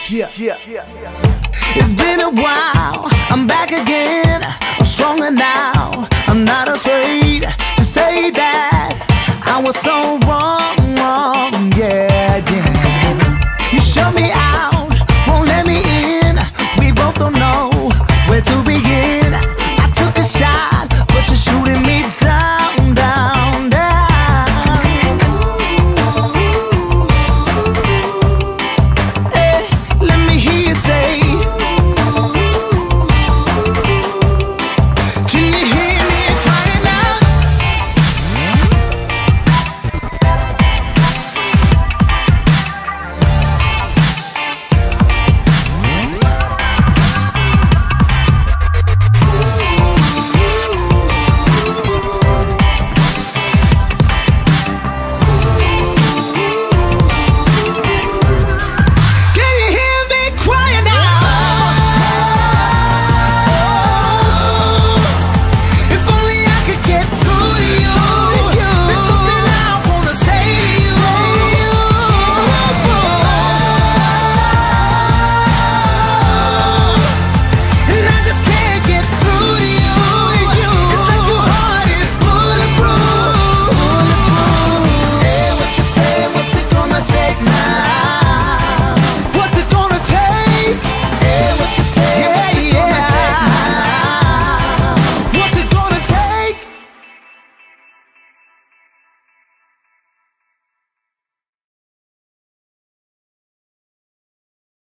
It's been a while, I'm back again. I'm stronger now, I'm not afraid to say that I was so wrong, yeah.